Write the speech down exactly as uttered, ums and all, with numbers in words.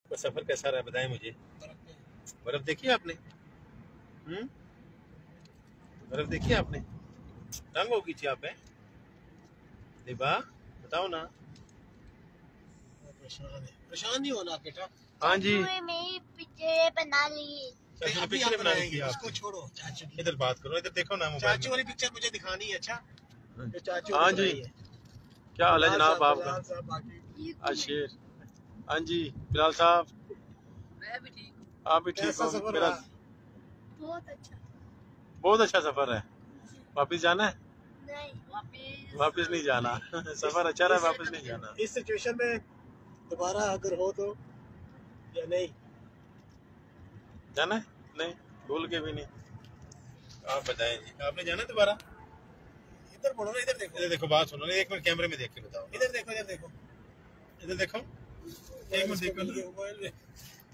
तो सफर कैसा रहा बताएं मुझे। बर्फ देखी आपने? हम्म बर्फ देखी आपने? तंग हो गई थी आप? दिबा बताओ ना। परेशान है, परेशान नहीं होना बेटा। हाँ जी, मेरी पिक्चर बना ली। चाचू ने पिक्चर बनाएंगे। इसको छोड़ो, चाचू की इधर बात करो, इधर देखो ना। चाचू वाली पिक्चर मुझे दिखानी है। अच्छा चाचू हाँ जी, क्या हाल है जनाब आपका? अशीर हाँ जी, बिलाल साहब मैं भी ठीक हूँ। आप भी ठीक हो? मेरा बहुत अच्छा। बहुत अच्छा सफर है। वापिस जाना है? नहीं, वापिस वापिस नहीं जाना। सफर अच्छा रहा, वापिस नहीं जाना। इस सिचुएशन में दोबारा अगर हो तो या नहीं जाना है? नहीं, भूल के भी नहीं। आप बताएं जी, आपने जाना दोबारा? इधर बोलो ना, इधर देखो, इधर देखो, बात सुनो ना, एक मिनट कैमरे में देख के बताओ। इधर देखो, इधर देखो, इधर देखो, एक मिनट देखो। मोबाइल में